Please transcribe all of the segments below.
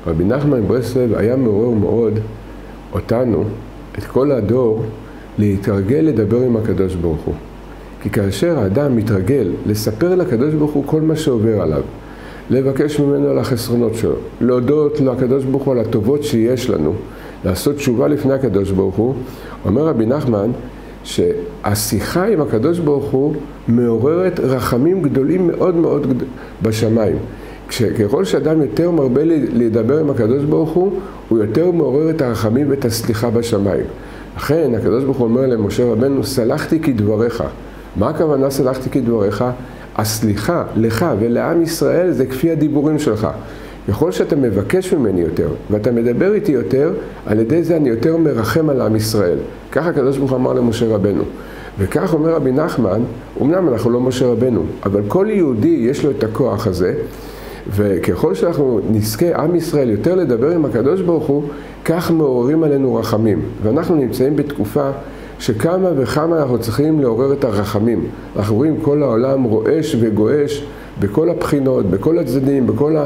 רבי נחמן מברסלב היה מעורר מאוד אותנו, את כל הדור, להתרגל לדבר עם הקדוש ברוך הוא. כי כאשר האדם מתרגל לספר לקדוש ברוך הוא כל מה שעובר עליו, לבקש ממנו על החסרונות שלו, להודות לקדוש ברוך הוא על הטובות שיש לנו, לעשות תשובה לפני הקדוש ברוך הוא, אומר רבי נחמן שהשיחה עם הקדוש ברוך הוא מעוררת רחמים גדולים מאוד מאוד בשמיים. ככל שאדם יותר מרבה לדבר עם הקדוש ברוך הוא יותר מעורר את הרחמים ואת הסליחה בשמיים. לכן הקדוש ברוך הוא אומר למשה רבנו, סלחתי כדבריך. מה הכוונה סלחתי כדבריך? הסליחה לך ולעם ישראל זה כפי הדיבורים שלך. ככל שאתה מבקש ממני יותר ואתה מדבר איתי יותר, על ידי זה אני יותר מרחם על עם ישראל. ככה הקדוש ברוך הוא אמר למשה רבנו. וכך אומר רבי נחמן, אמנם אנחנו לא משה רבנו, אבל כל יהודי יש לו את הכוח הזה, וככל שאנחנו נזכה עם ישראל יותר לדבר עם הקדוש ברוך הוא, כך מעוררים עלינו רחמים. ואנחנו נמצאים בתקופה שכמה וכמה אנחנו צריכים לעורר את הרחמים. אנחנו רואים כל העולם רועש וגועש בכל הבחינות, בכל הצדדים,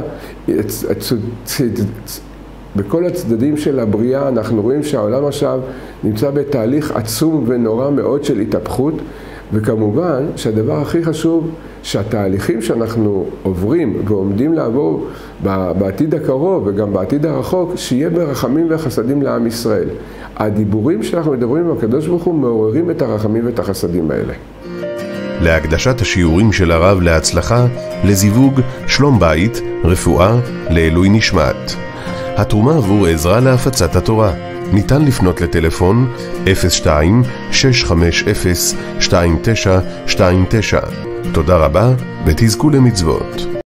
בכל הצדדים של הבריאה. אנחנו רואים שהעולם עכשיו נמצא בתהליך עצום ונורא מאוד של התהפכות, וכמובן שהדבר הכי חשוב שהתהליכים שאנחנו עוברים ועומדים לעבור בעתיד הקרוב וגם בעתיד הרחוק, שיהיה ברחמים וחסדים לעם ישראל. הדיבורים שאנחנו מדברים עם הקדוש ברוך הוא מעוררים את הרחמים ואת החסדים האלה. להקדשת השיעורים של הרב להצלחה, לזיווג, שלום בית, רפואה, לעילוי נשמת. התרומה עבור עזרה להפצת התורה. ניתן לפנות לטלפון 02-650-2929. תודה רבה ותזכו למצוות.